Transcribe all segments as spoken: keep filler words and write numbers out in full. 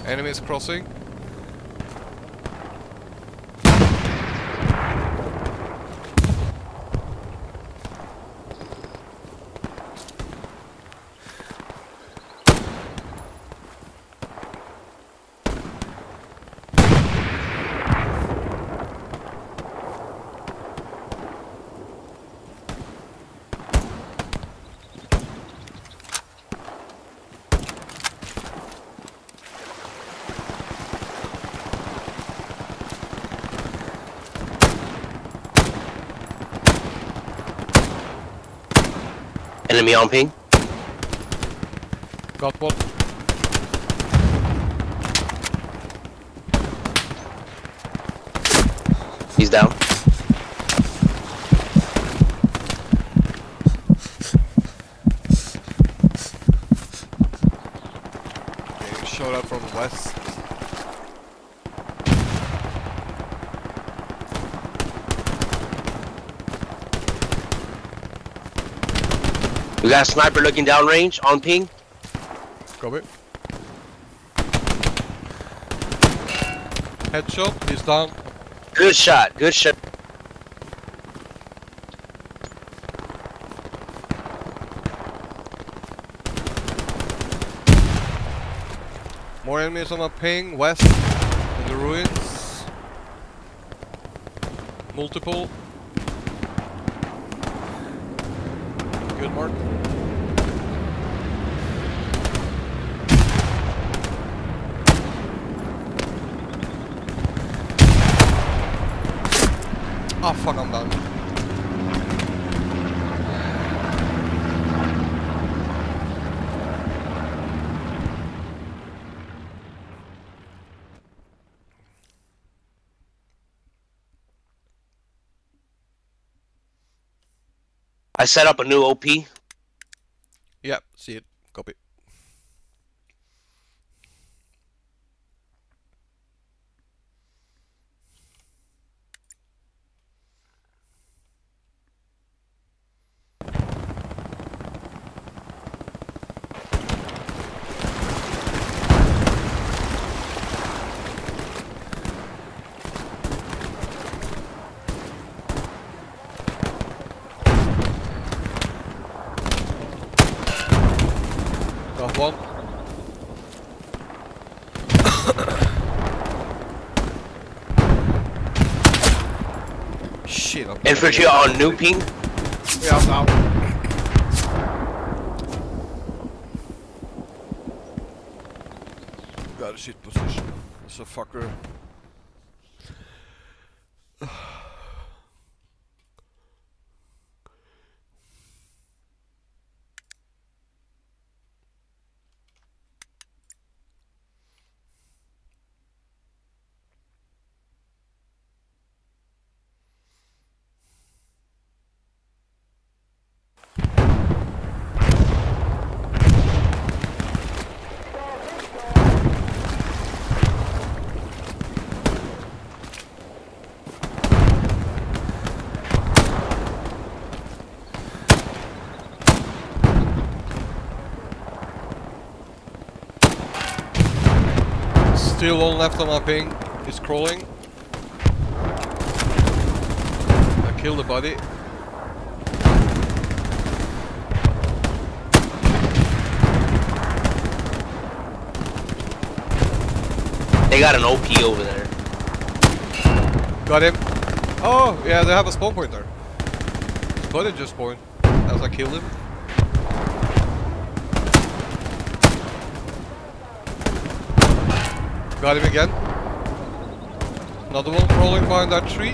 Enemies crossing. Enemy on ping. Got one. He's down. Okay, showed up from the west. We got a sniper looking downrange on ping. Copy. Headshot, he's down. Good shot, good shot. More enemies on a ping, west, in the ruins. Multiple. Good mark. Ah, fuck, I'm down. I set up a new O P. Yep, see it. Copy. Got one. Shit, I'm Infantry on new ping. Yeah, I'm down. Got a shit position. It's a fucker. Still one left on my ping. He's crawling. I killed the body. They got an O P over there. Got him. Oh, yeah, they have a spawn point there. His body just spawned as I killed him. Got him again. Another one crawling behind that tree.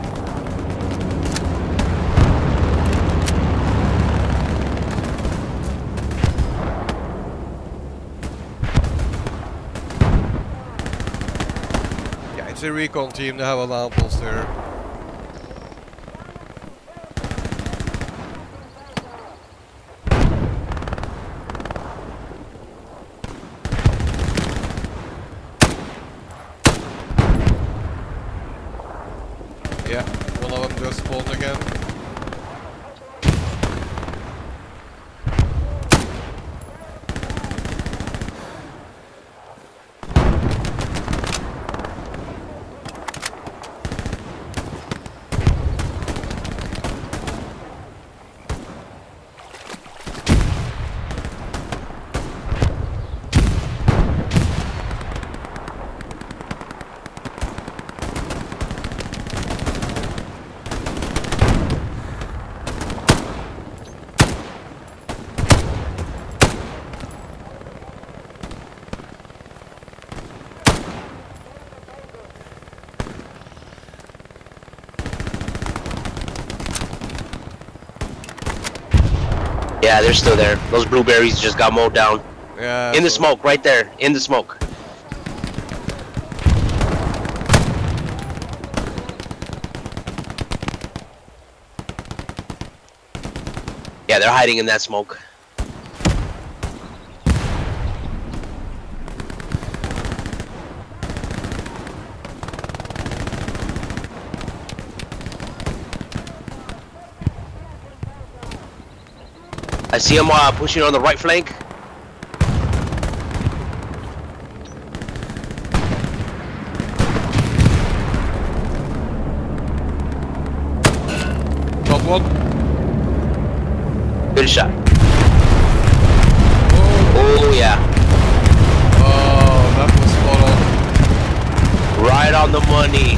Yeah, it's a recon team, they have a lamppost there. Yeah, one of them just spawned again. Yeah, they're still there. Those blueberries just got mowed down. Yeah. In the so- smoke, right there. In the smoke. Yeah, they're hiding in that smoke. I see him uh, pushing on the right flank. Top one. Good shot. Oh, Oh yeah. oh, that was spot on. Right on the money.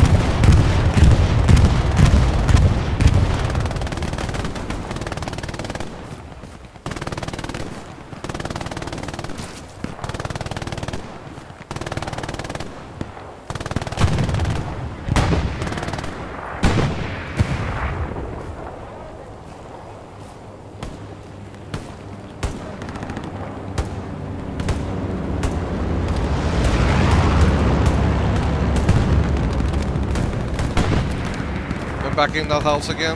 We're back in that house again.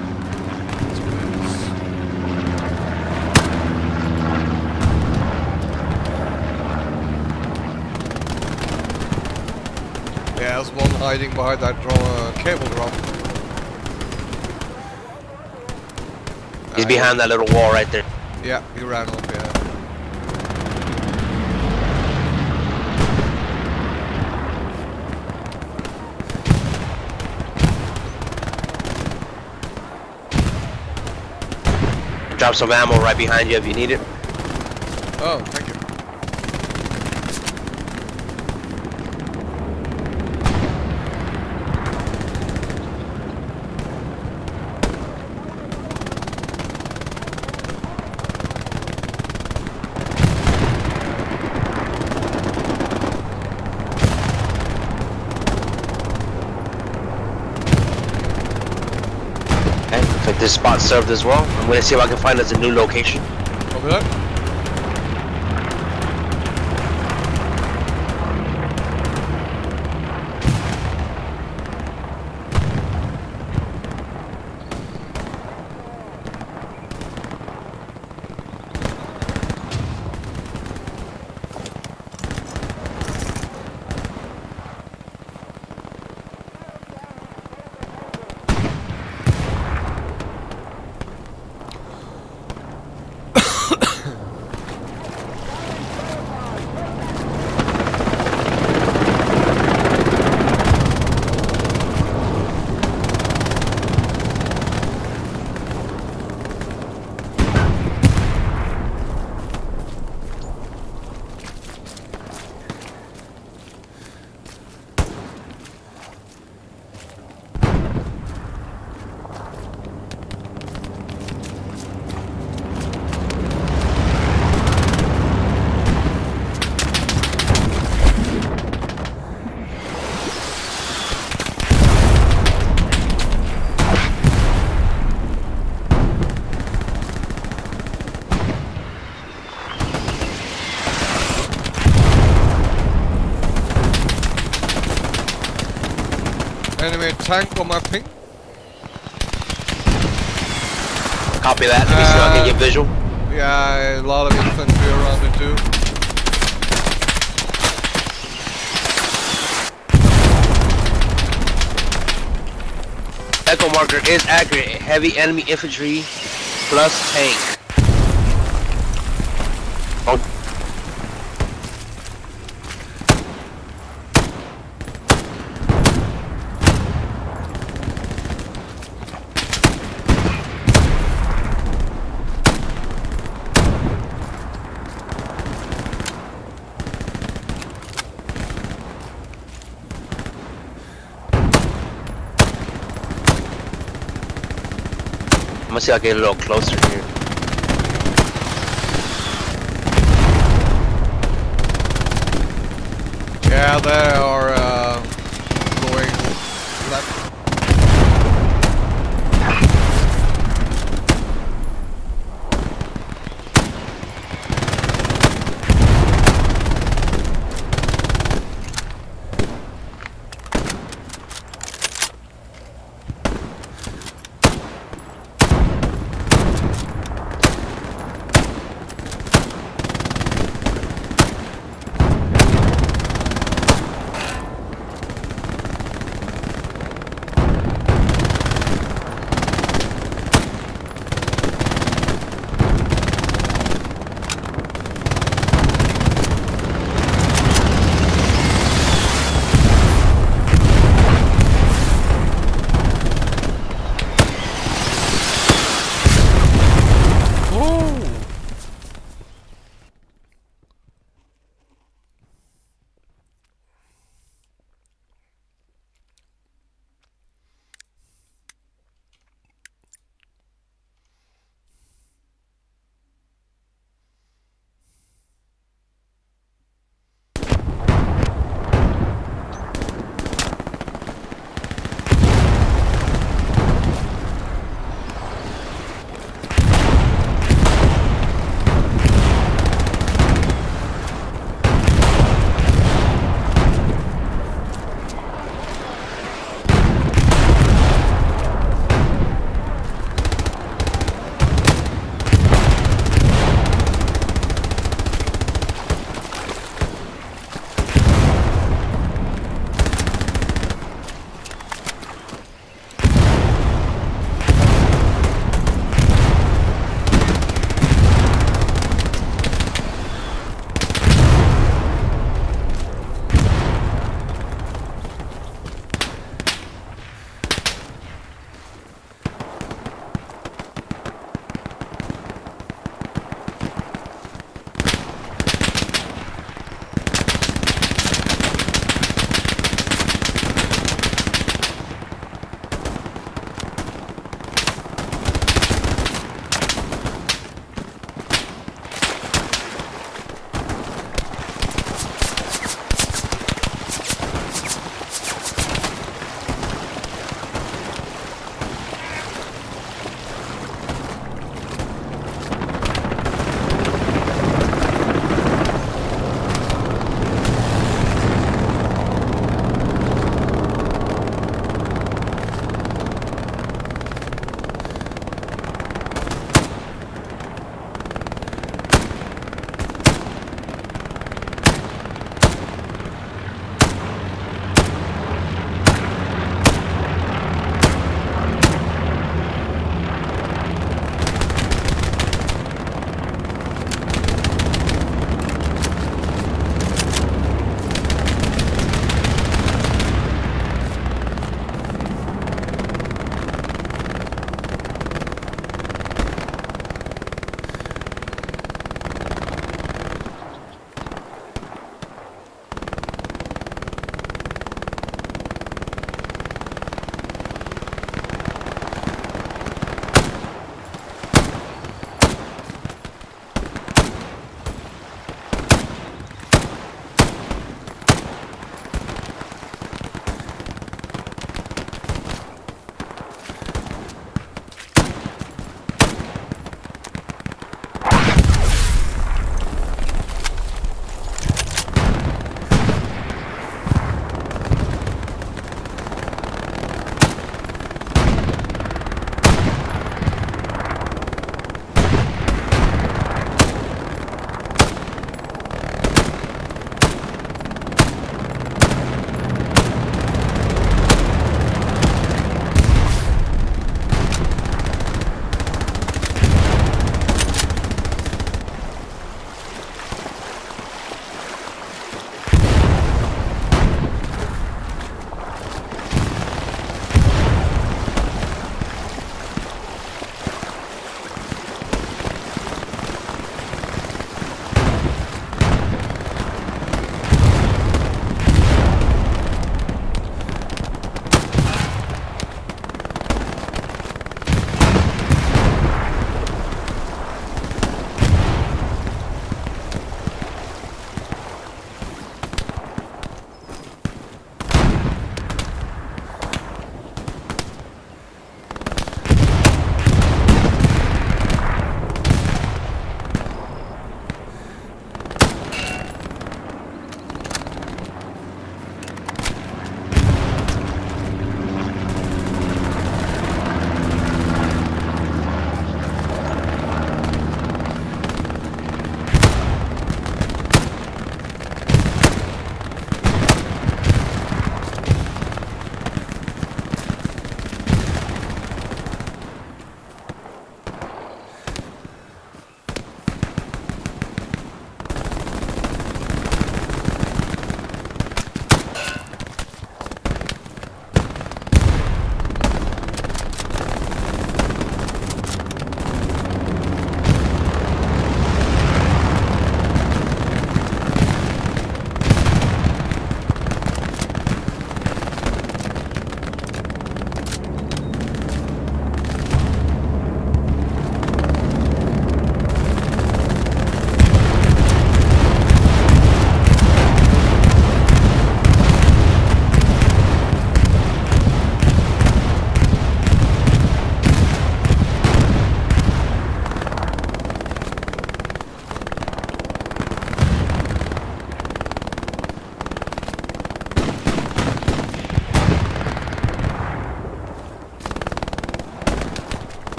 Yeah, there's one hiding behind that drum, uh, cable drum. He's Uh, behind that little wall right there. Yeah, he ran up, yeah. Drop some ammo right behind you if you need it. Oh, thank you. Okay, looks like this spot served as well. I'm gonna see if I can find us a new location. Copy that. Enemy tank on my ping. Copy that. Let me see if I can get visual. Yeah, a lot of infantry around it too. Echo marker is accurate. Heavy enemy infantry plus tank. Oh. I'm gonna see if I can get a little closer here. Yeah, they are uh, going left.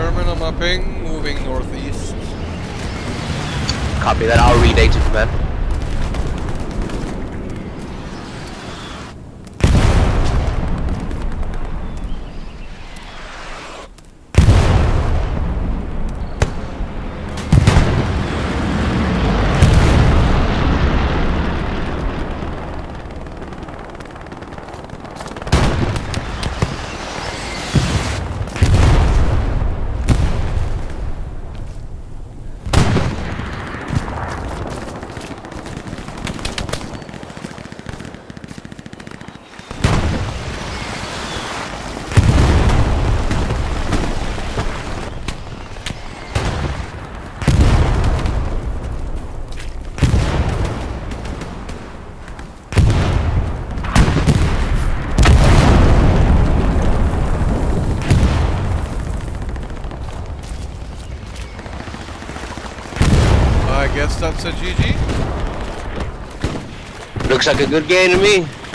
German on my ping, moving northeast. Copy that. I'll relay to command. I guess that's a G G. Looks like a good game to me.